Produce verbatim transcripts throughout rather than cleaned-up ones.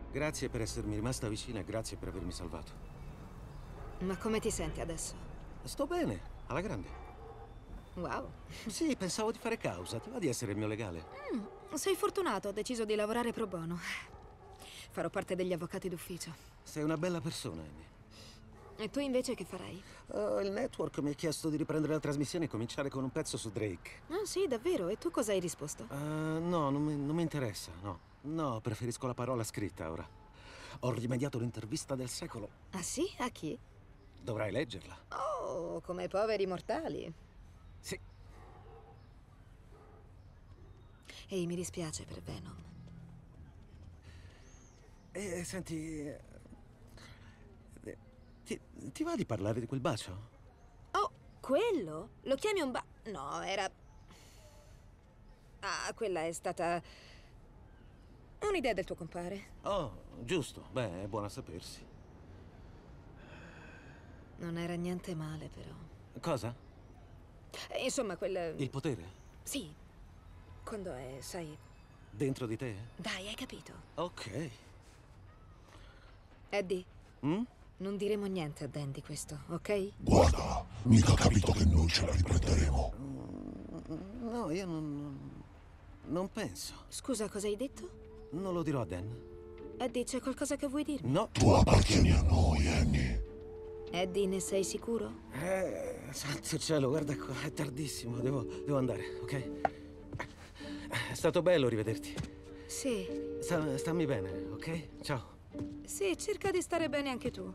Grazie per essermi rimasta vicina e grazie per avermi salvato. Ma come ti senti adesso? Sto bene, alla grande. Wow. Sì, pensavo di fare causa. Ti va di essere il mio legale? Mm, sei fortunato, ho deciso di lavorare pro bono. Farò parte degli avvocati d'ufficio. Sei una bella persona, Amy. E tu invece che farai? Uh, il network mi ha chiesto di riprendere la trasmissione e cominciare con un pezzo su Drake. Ah, sì, davvero? E tu cosa hai risposto? Uh, no, non mi, non mi interessa, no. No, preferisco la parola scritta ora. Ho rimediato l'intervista del secolo. Ah, sì? A chi? Dovrai leggerla. Oh, come i poveri mortali. Sì. Ehi, mi dispiace per Venom. E senti... eh, Ti, ti va di parlare di quel bacio? Oh, quello? Lo chiami un ba... No, era... Ah, quella è stata... un'idea del tuo compare. Oh, giusto. Beh, è buono a sapersi. Non era niente male, però. Cosa? Eh, Insomma, quel... Il potere? Sì. Quando è, sai... Dentro di te? Dai, hai capito. Ok. Eddie, Mm? non diremo niente a Dan di questo, ok? Guarda, mica capito che noi ce la riprenderemo. No, io non... non penso. Scusa, cosa hai detto? Non lo dirò a Dan. Eddie, c'è qualcosa che vuoi dirmi? No. Tu appartieni a noi, Annie. Eddie, ne sei sicuro? Eh, santo cielo, guarda qua, è tardissimo, devo, devo andare, ok? È stato bello rivederti. Sì. Sta, stammi bene, ok? Ciao. Sì, cerca di stare bene anche tu.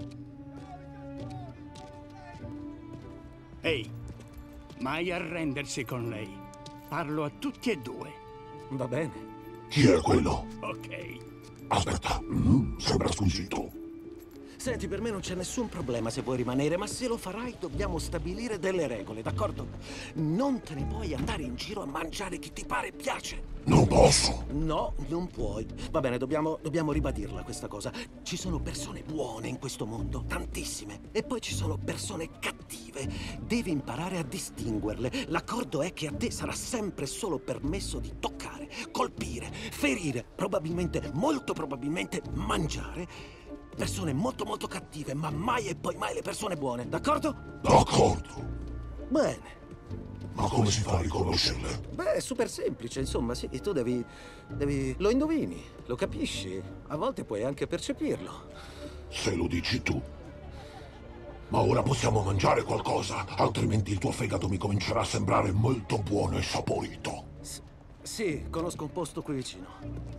Ehi, mai arrendersi con lei. Parlo a tutti e due. Va bene. Chi è quello? Ok. Aspetta, mm, sembra squisito. Senti, per me non c'è nessun problema se vuoi rimanere, ma se lo farai dobbiamo stabilire delle regole, d'accordo? Non te ne puoi andare in giro a mangiare chi ti pare e piace. Non posso. No, non puoi. Va bene, dobbiamo, dobbiamo ribadirla questa cosa. Ci sono persone buone in questo mondo, tantissime. E poi ci sono persone cattive. Devi imparare a distinguerle. L'accordo è che a te sarà sempre solo permesso di toccare, colpire, ferire, probabilmente, molto probabilmente, mangiare persone molto molto cattive, ma mai e poi mai le persone buone, d'accordo? D'accordo. Bene. Ma come si fa a riconoscerle? Beh, è super semplice, insomma, sì, tu devi... devi... lo indovini, lo capisci, a volte puoi anche percepirlo. Se lo dici tu. Ma ora possiamo mangiare qualcosa, altrimenti il tuo fegato mi comincerà a sembrare molto buono e saporito. S- sì, conosco un posto qui vicino.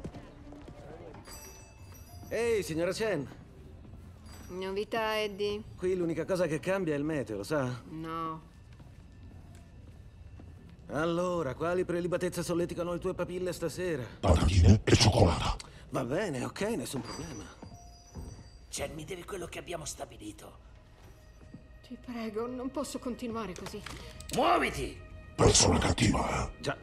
Ehi, signora Chen, Novità, Eddie? qui l'unica cosa che cambia è il meteo, sa? No. Allora, quali prelibatezze solleticano le tue papille stasera? Patatine e cioccolata. Va bene, ok, nessun problema. Chen, mi devi quello che abbiamo stabilito. Ti prego, non posso continuare così. Muoviti! Persona cattiva, eh? Già.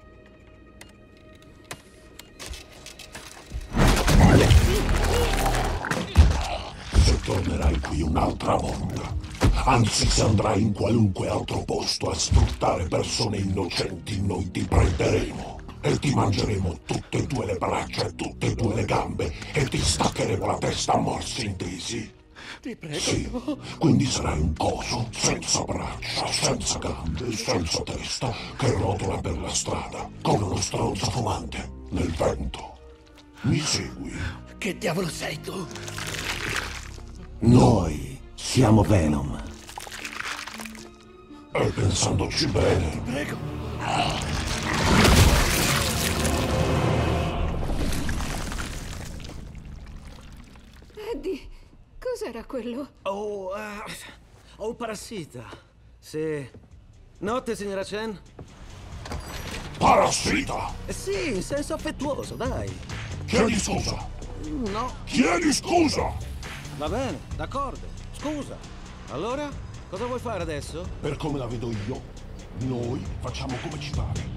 Se tornerai qui un'altra volta, anzi se andrai in qualunque altro posto a sfruttare persone innocenti, noi ti prenderemo e ti mangeremo tutte e due le braccia e tutte e due le gambe e ti staccheremo la testa a morsi intesi. Ti prego. Sì, quindi sarai un coso senza braccia, senza gambe, senza testa, che rotola per la strada come uno stronzo fumante nel vento. Mi segui? Che diavolo sei tu? Noi siamo Venom. E pensandoci bene, Prego. Eddie, cos'era quello? Oh, ah, ho un parassita. Sì. Notte, signora Chen. parassita! Eh sì, in senso affettuoso, dai. Chiedi scusa! No, Chiedi scusa! va bene, d'accordo. Scusa. Allora, cosa vuoi fare adesso? Per come la vedo io, noi facciamo come ci pare.